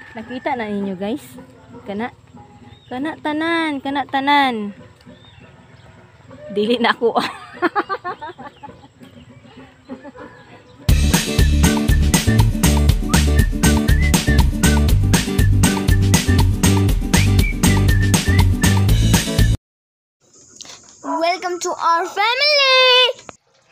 Nakita na ninyo guys. Kana tanan. Dili na ako. Welcome to our family.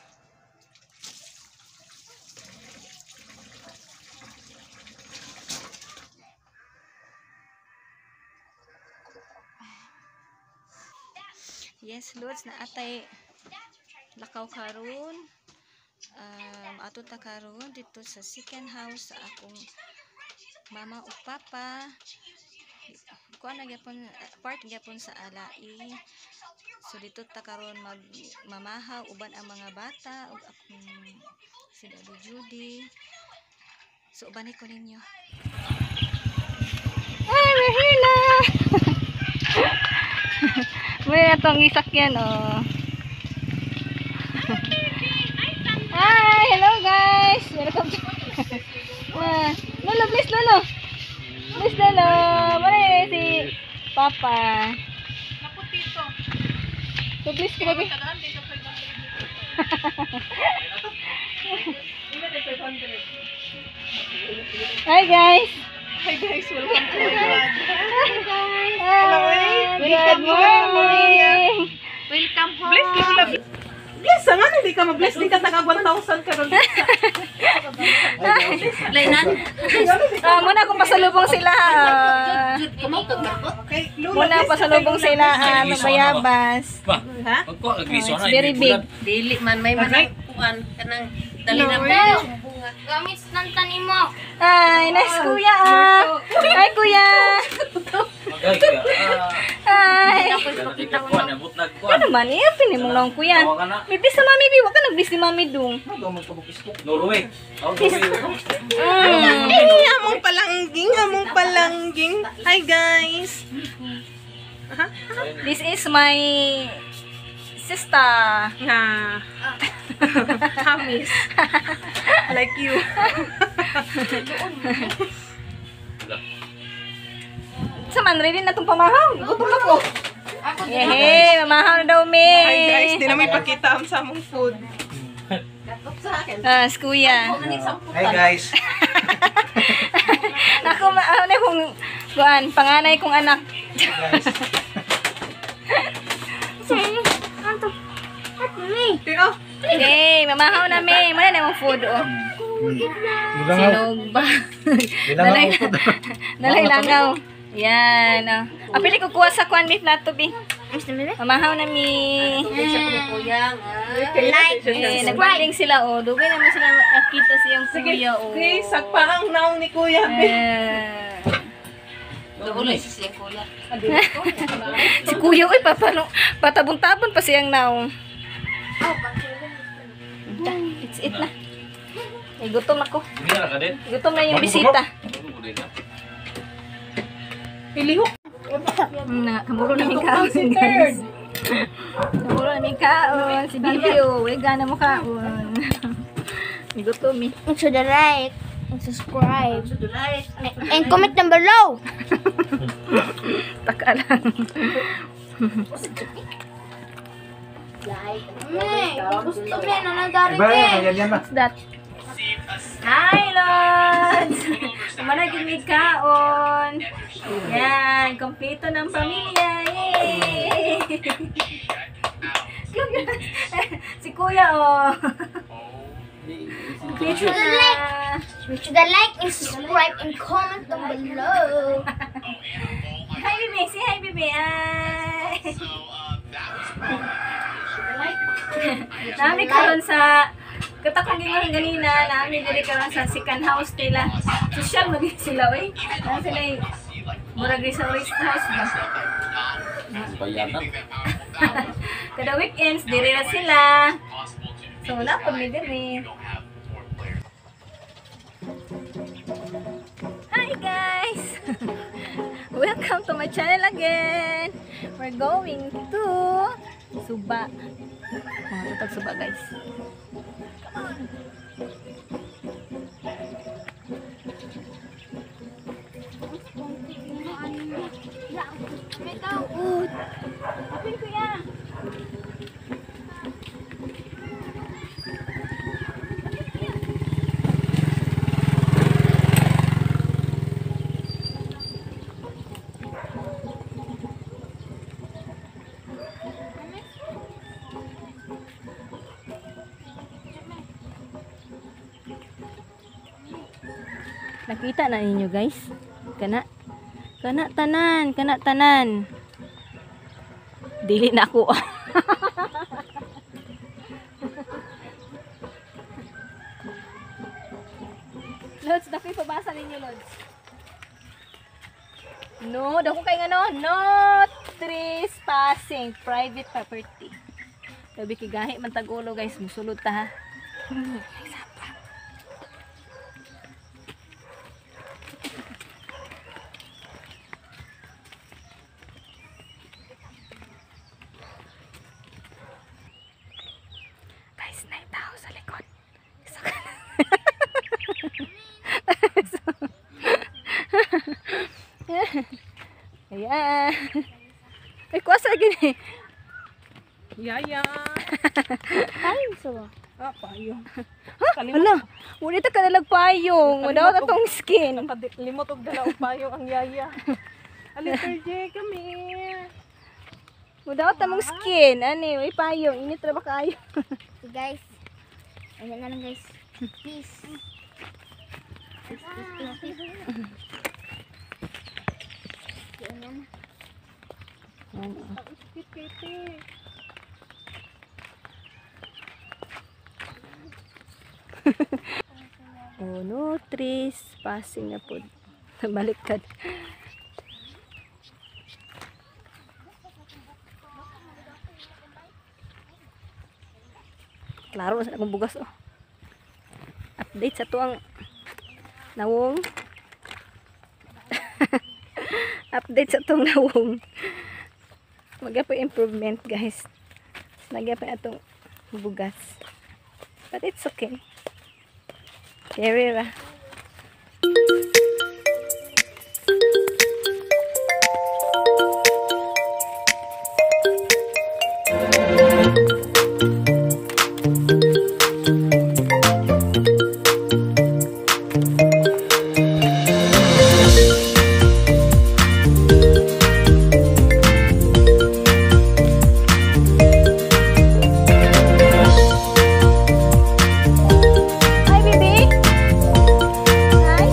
Yes, Lods, na atay lakaw karon. Ato ta karon dito sa second house sa akong mama o papa. Kuan na gyapon part gyapon sa alai. So dito ta karon magmamahaw uban ang mga bata ug akong si Daddy Judy. So uban ko ninyo. Ay, we're here na. May atong isakyan oh. Hi, hello guys. Welcome to Lolo, please Lolo. Please Lolo. Mana si Papa. Naputito. So please grabe. Hi guys. Hi guys, welcome to my vlog. Hi guys. Good morning. Welcome home. Bless you love. Bless nga hindi ka ma-bless di ka taga 1,000 karon. Lainan. Muna akong pasalubong sila. Okay, Muna pasalubong sila mabayabas. ha? It's very big. Dili man may kuan kanang dali na bunga. Gamis ng tanim mo. Ay, nice kuya ah. Hi kuya. Hi. Ano man eh, pinimong lang kuya. Bibis sa mami, biwa ka nagbis ni mami dong. Norway. Ay, among palangging. Hi guys. This is my sister. Nga. Hamis. Like you. Saman, ready na itong pamahaw. Gutom ako. Yehey, mamahaw na daw me. Hi guys, di na may pakita ang samong food. Si kuya. Hi guys. Ako, ano kung buwan, panganay kong anak. Tio, Yay, mamahaw na me. Muna na yung food, oh. Sinog ba? Nalay-langaw. Yan, oh. Pili ko kuha sa kuwan, beef plato, bi. Mamahaw na mi. Like, Nagbanding sila, oh. Dugay naman sila nakita siyang kuya, oh. okay, sagpa ang naong ni Kuya. Dugulay si kuya. Si kuya, oy, patabon-tabon pa siyang naong. It's it na. Ay, gutom ako. Gutom na yung bisita. Pilihok. Kamuro namin kaon, guys. Kamuro namin kaon. Si Bibi, oh. Uy, gana mo kaon. Gutom, eh. to the like and subscribe and comment down below. Taka lang. Gusto mo yan, nanadari What's that? Hi, Lods! Managin may kaon. Yan, kompleto ng pamilya. Yay! Si Kuya, oh. Kompleto na. Make sure to like and subscribe and comment down below. Hi, Bibi. Say hi, Bibi. Hi. Nami karon sa katakong gingahin ganina, nami diri karon sa second house nila. Social maging sila, wey. Nang sila murag sa rest house ba. Kada weekends diri na sila. So na pag mi diri. Hi guys. Welcome to my channel again. We're going to Suba. Tutag Suba guys. Come on. Nakita na ninyo guys. Kana tanan. Dili na ako. Lods, dako ipabasa ninyo, Lods. No, dako kay ngano, no trespassing, private property. Sabi kigahi man tagulo guys, musulod ta ha. Guys, naitaw sa likod. Isa ka na. Ayan. Ay, kuwasa gini. Yaya. Ayun sa. Ah, payong. Hala, muna ito ka nalagpayong. Wala ka tong skin. Limot og dala og payong ang yaya. Alister J, come here. Wala ka tamong skin. Ani, may payong. Init na ba kayo? So guys. Ayan na lang guys. Peace. Ayan na. Oh, no trespassing na po. Baliktad. Klaro sa akong bugas oh. Update sa tuang nawong. Update sa tuang nawong. Magya po improvement guys. Nagya pa atong bugas. But it's okay. Carry ra. Hi, baby. Hi.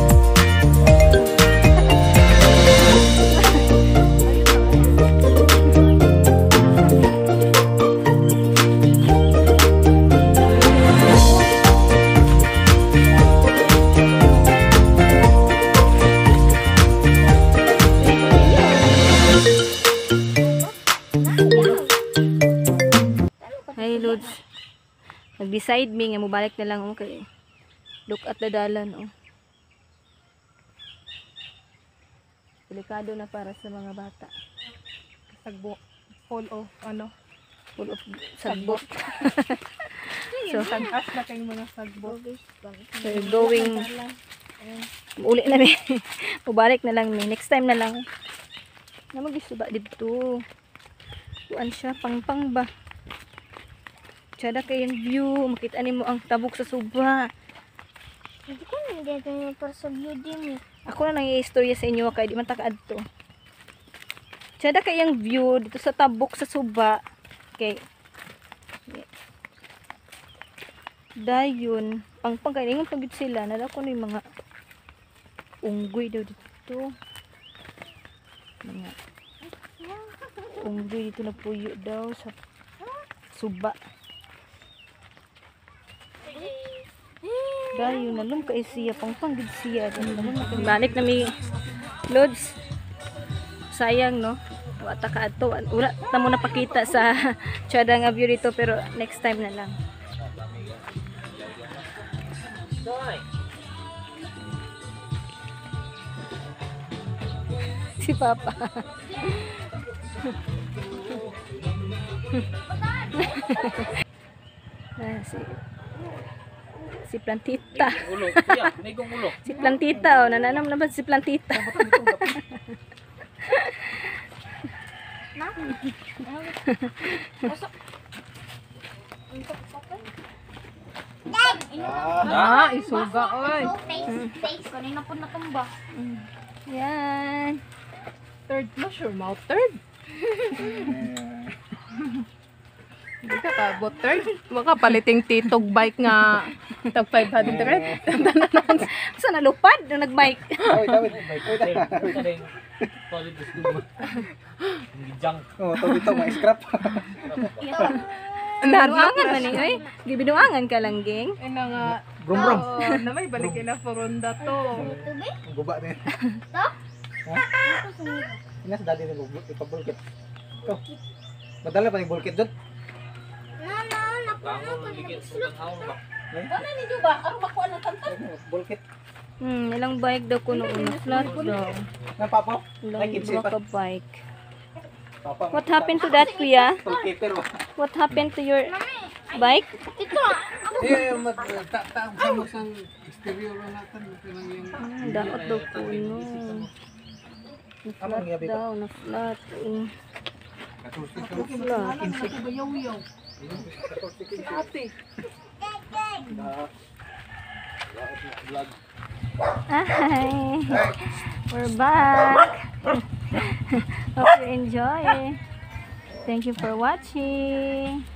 Hi, Lods. Nag-decide mi nga mobalik na lang ako kay look at the dalan oh. Delikado na para sa mga bata. Sagbo. Full of ano. Full of sagbot. So, Sagas na kayong mga sagbo. so going uli na mi. Mubalik na lang mi. Next time na lang. Na magisuba dito. Kuan siya pangpang ba. Tsada kayong view. Makita nimo ang tabok sa suba. Hindi ko na dito yung sa view din eh. Ako na nang i-istorya sa inyo kay di man ta kaadto. Tsada kayang view dito sa tabok sa suba. Okay. Dayon, pangpang kay ingon pagit sila nala ko ni mga unggoy daw dito. Mga unggoy dito na puyo daw sa suba. Dayon nalum kay siya pangpang gid siya. Balik na mi Lods. Sayang no. Wa ta kaadto. Wala ta mo napakita sa tsada nga view dito pero next time na lang. Si Papa. Si Plantita. Ulo, kuya, may kong ulo. Si Plantita, oh, nananam na ba si Plantita? Ah, isuga oy. Face. Kanina po natumba. Yan. Third na sure mouth third. Hindi ka kabot, third. Maka paliting titog bike nga. Tag 500 third. Sa nalupad nung nagbike. Oh, to dito ma-scrap. Binuangan man eh. Oy. Gibinuangan ka lang, geng. Ay na nga. Brum brum. Oo, na may balikin na Foronda to. Guba din. Ha? Ina sa dati ni ipabulkit. Ito. Madala pa ni bulkit dot. Ano ni Juba? Ano makuha ng tantan? Bulkit. Ilang bike daw kuno una. Flat daw. Na papa. Ilang kitse pa. ka bike. Papa. What happened to that, kuya? Toolkeeper ba? What happened to your bike? Daot daw kuno. Among yabi Daw, na flat. Flat. Hi. We're back. Hope you enjoy. Thank you for watching.